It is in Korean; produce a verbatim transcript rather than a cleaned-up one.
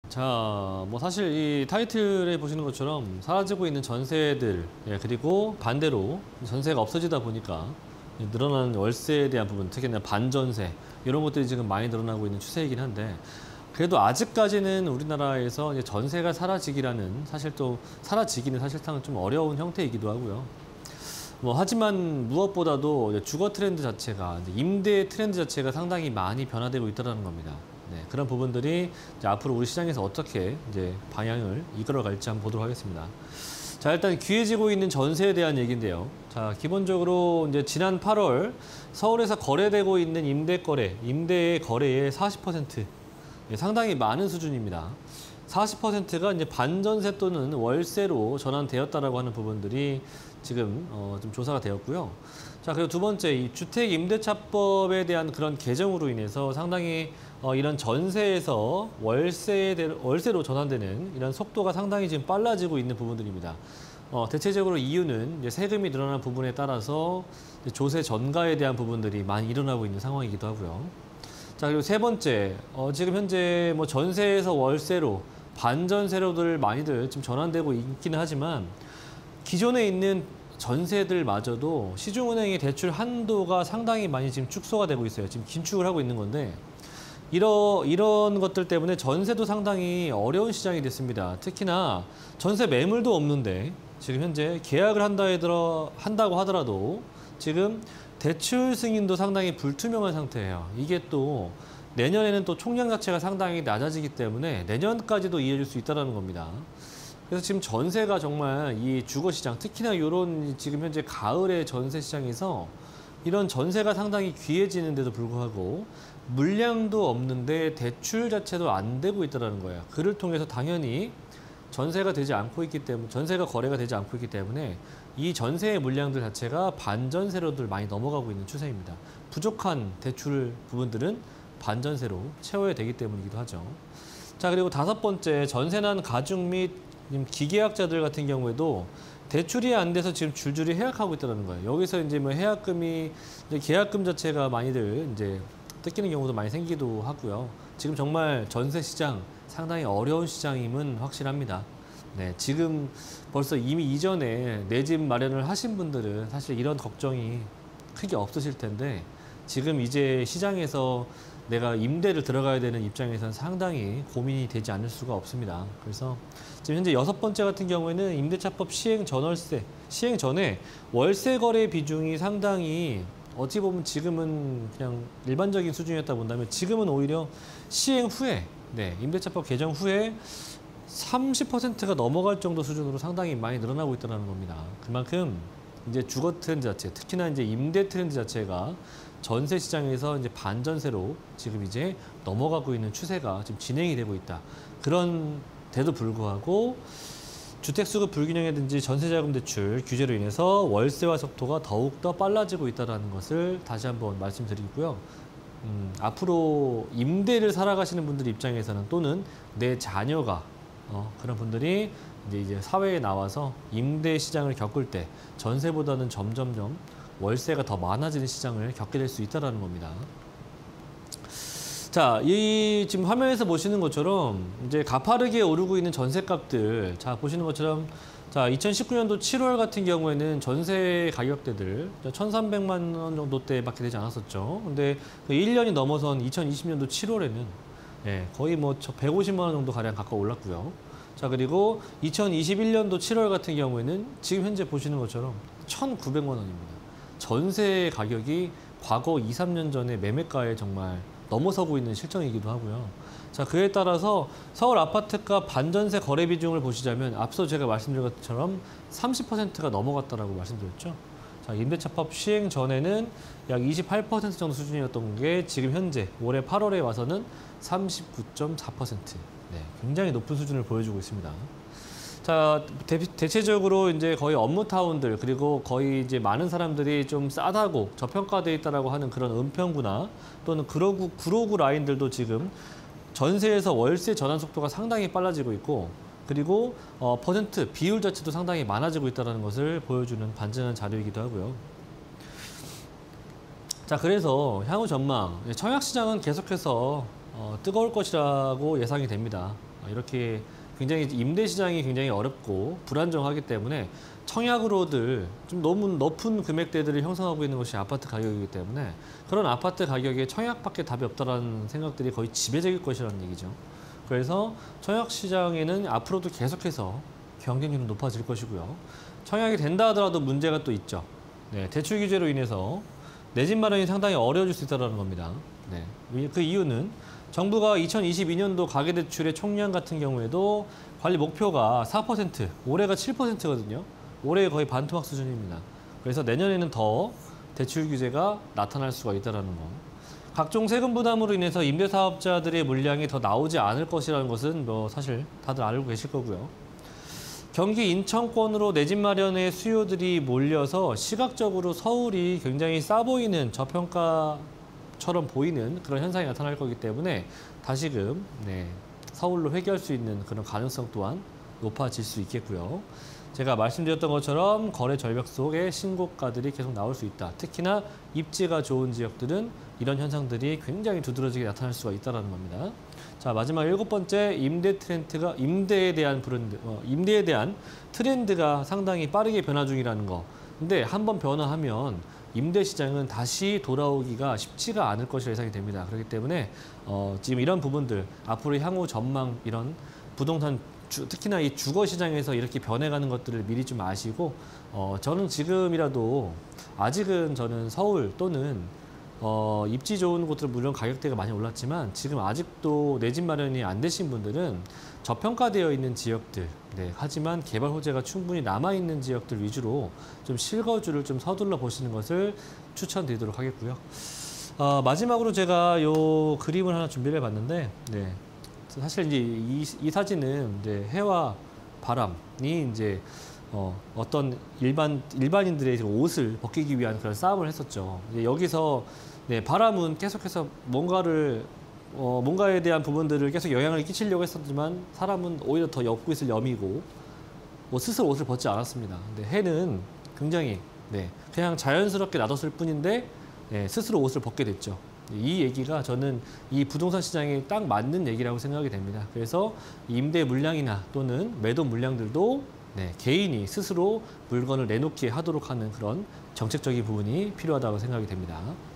자, 뭐 사실 이 타이틀에 보시는 것처럼 사라지고 있는 전세들, 예, 그리고 반대로 전세가 없어지다 보니까 늘어나는 월세에 대한 부분, 특히나 반전세 이런 것들이 지금 많이 늘어나고 있는 추세이긴 한데, 그래도 아직까지는 우리나라에서 이제 전세가 사라지기라는, 사실 또 사라지기는 사실상 좀 어려운 형태이기도 하고요. 뭐 하지만 무엇보다도 이제 주거 트렌드 자체가, 이제 임대 트렌드 자체가 상당히 많이 변화되고 있다는 겁니다. 네, 그런 부분들이 이제 앞으로 우리 시장에서 어떻게 이제 방향을 이끌어갈지 한번 보도록 하겠습니다. 자, 일단 귀해지고 있는 전세에 대한 얘기인데요. 자, 기본적으로 이제 지난 팔월 서울에서 거래되고 있는 임대 거래, 임대의 거래의 사십 퍼센트, 예, 상당히 많은 수준입니다. 사십 퍼센트가 이제 반전세 또는 월세로 전환되었다라고 하는 부분들이 지금 어, 좀 조사가 되었고요. 자, 그리고 두 번째, 이 주택 임대차법에 대한 그런 개정으로 인해서 상당히 어, 이런 전세에서 월세에 대, 월세로 전환되는 이런 속도가 상당히 지금 빨라지고 있는 부분들입니다. 어, 대체적으로 이유는 이제 세금이 늘어난 부분에 따라서 조세 전가에 대한 부분들이 많이 일어나고 있는 상황이기도 하고요. 자, 그리고 세 번째, 어, 지금 현재 뭐 전세에서 월세로 반전세로들 많이들 지금 전환되고 있기는 하지만, 기존에 있는 전세들마저도 시중은행의 대출 한도가 상당히 많이 지금 축소가 되고 있어요. 지금 긴축을 하고 있는 건데, 이러, 이런 것들 때문에 전세도 상당히 어려운 시장이 됐습니다. 특히나 전세 매물도 없는데 지금 현재 계약을 한다 해들어, 한다고 하더라도 지금 대출 승인도 상당히 불투명한 상태예요. 이게 또 내년에는 또 총량 자체가 상당히 낮아지기 때문에 내년까지도 이어질 수 있다는 겁니다. 그래서 지금 전세가 정말 이 주거 시장, 특히나 이런 지금 현재 가을의 전세 시장에서 이런 전세가 상당히 귀해지는데도 불구하고 물량도 없는데 대출 자체도 안 되고 있다는 거예요. 그를 통해서 당연히 전세가 되지 않고 있기 때문에, 전세가 거래가 되지 않고 있기 때문에 이 전세의 물량들 자체가 반전세로들 많이 넘어가고 있는 추세입니다. 부족한 대출 부분들은 반전세로 채워야 되기 때문이기도 하죠. 자, 그리고 다섯 번째, 전세난 가중 및 기계약자들 같은 경우에도 대출이 안 돼서 지금 줄줄이 해약하고 있다는 거예요. 여기서 이제 뭐 해약금이, 이제 계약금 자체가 많이들 이제 뜯기는 경우도 많이 생기도 하고요. 지금 정말 전세 시장 상당히 어려운 시장임은 확실합니다. 네, 지금 벌써 이미 이전에 내 집 마련을 하신 분들은 사실 이런 걱정이 크게 없으실 텐데, 지금 이제 시장에서 내가 임대를 들어가야 되는 입장에서는 상당히 고민이 되지 않을 수가 없습니다. 그래서 지금 현재 여섯 번째 같은 경우에는 임대차법 시행 전월세, 시행 전에 월세 거래 비중이 상당히 어찌 보면 지금은 그냥 일반적인 수준이었다 본다면, 지금은 오히려 시행 후에, 네, 임대차법 개정 후에 삼십 퍼센트가 넘어갈 정도 수준으로 상당히 많이 늘어나고 있다는 겁니다. 그만큼 이제 주거 트렌드 자체, 특히나 이제 임대 트렌드 자체가 전세 시장에서 이제 반전세로 지금 이제 넘어가고 있는 추세가 지금 진행이 되고 있다. 그런 데도 불구하고 주택수급 불균형이라든지 전세자금 대출 규제로 인해서 월세화 속도가 더욱더 빨라지고 있다는 것을 다시 한번 말씀드리고요. 음, 앞으로 임대를 살아가시는 분들 입장에서는, 또는 내 자녀가 어, 그런 분들이 이제, 이제 사회에 나와서 임대 시장을 겪을 때 전세보다는 점점점 월세가 더 많아지는 시장을 겪게 될 수 있다는 겁니다. 자, 이 지금 화면에서 보시는 것처럼 이제 가파르게 오르고 있는 전세값들, 자, 보시는 것처럼, 자, 이천십구 년도 칠월 같은 경우에는 전세 가격대들 천삼백만 원 정도대밖에 되지 않았었죠. 근데 그 일 년이 넘어선 이천이십 년도 칠월에는 예, 거의 뭐 백오십만 원 정도 가량 가까워 올랐고요. 자, 그리고 이천이십일 년도 칠월 같은 경우에는 지금 현재 보시는 것처럼 천구백만 원입니다. 전세 가격이 과거 이, 삼 년 전에 매매가에 정말 넘어서고 있는 실정이기도 하고요. 자, 그에 따라서 서울 아파트가 반전세 거래 비중을 보시자면 앞서 제가 말씀드린 것처럼 삼십 퍼센트가 넘어갔다라고 말씀드렸죠. 자, 임대차법 시행 전에는 약 이십팔 퍼센트 정도 수준이었던 게 지금 현재 올해 팔월에 와서는 삼십구 점 사 퍼센트. 네, 굉장히 높은 수준을 보여주고 있습니다. 자, 대, 대체적으로 이제 거의 업무타운들, 그리고 거의 이제 많은 사람들이 좀 싸다고 저평가되어 있다라고 하는 그런 은평구나, 또는 구로구, 구로구 라인들도 지금 전세에서 월세 전환 속도가 상당히 빨라지고 있고, 그리고 어, 퍼센트 비율 자체도 상당히 많아지고 있다는 것을 보여주는 반증한 자료이기도 하고요. 자, 그래서 향후 전망, 청약시장은 계속해서 어, 뜨거울 것이라고 예상이 됩니다. 이렇게 굉장히 임대 시장이 굉장히 어렵고 불안정하기 때문에 청약으로들 좀 너무 높은 금액대들을 형성하고 있는 것이 아파트 가격이기 때문에 그런 아파트 가격에 청약밖에 답이 없다라는 생각들이 거의 지배적일 것이라는 얘기죠. 그래서 청약 시장에는 앞으로도 계속해서 경쟁률은 높아질 것이고요. 청약이 된다 하더라도 문제가 또 있죠. 네, 대출 규제로 인해서 내 집 마련이 상당히 어려워질 수 있다는 겁니다. 네, 그 이유는 정부가 이천이십이 년도 가계대출의 총량 같은 경우에도 관리 목표가 사 퍼센트, 올해가 칠 퍼센트거든요. 올해 거의 반토막 수준입니다. 그래서 내년에는 더 대출 규제가 나타날 수가 있다는 거. 각종 세금 부담으로 인해서 임대사업자들의 물량이 더 나오지 않을 것이라는 것은 뭐 사실 다들 알고 계실 거고요. 경기 인천권으로 내 집 마련의 수요들이 몰려서 시각적으로 서울이 굉장히 싸 보이는 저평가처럼 보이는 그런 현상이 나타날 거기 때문에 다시금 네, 서울로 회귀할 수 있는 그런 가능성 또한 높아질 수 있겠고요. 제가 말씀드렸던 것처럼 거래 절벽 속에 신고가들이 계속 나올 수 있다. 특히나 입지가 좋은 지역들은 이런 현상들이 굉장히 두드러지게 나타날 수가 있다는 겁니다. 자, 마지막 일곱 번째, 임대 트렌드가 임대에 대한 브랜드, 어, 임대에 대한 트렌드가 상당히 빠르게 변화 중이라는 거. 근데 한번 변화하면 임대 시장은 다시 돌아오기가 쉽지가 않을 것으로 예상이 됩니다. 그렇기 때문에 어, 지금 이런 부분들, 앞으로 향후 전망 이런 부동산 주, 특히나 이 주거 시장에서 이렇게 변해가는 것들을 미리 좀 아시고 어, 저는 지금이라도 아직은 저는 서울 또는 어, 입지 좋은 곳들은 물론 가격대가 많이 올랐지만 지금 아직도 내 집 마련이 안 되신 분들은 저평가되어 있는 지역들, 네, 하지만 개발 호재가 충분히 남아있는 지역들 위주로 좀 실거주를 좀 서둘러 보시는 것을 추천드리도록 하겠고요. 어, 마지막으로 제가 요 그림을 하나 준비를 해봤는데, 네, 사실 이제 이, 이 사진은 이제 해와 바람이 이제 어, 어떤 일반 일반인들의 옷을 벗기기 위한 그런 싸움을 했었죠. 이제 여기서 네, 바람은 계속해서 뭔가를 어, 뭔가에 대한 부분들을 계속 영향을 끼치려고 했었지만 사람은 오히려 더 엮고 있을 염이고 뭐 스스로 옷을 벗지 않았습니다. 근데 해는 굉장히 네, 그냥 자연스럽게 놔뒀을 뿐인데 네, 스스로 옷을 벗게 됐죠. 이 얘기가 저는 이 부동산 시장에 딱 맞는 얘기라고 생각이 됩니다. 그래서 임대 물량이나 또는 매도 물량들도 네, 개인이 스스로 물건을 내놓게 하도록 하는 그런 정책적인 부분이 필요하다고 생각이 됩니다.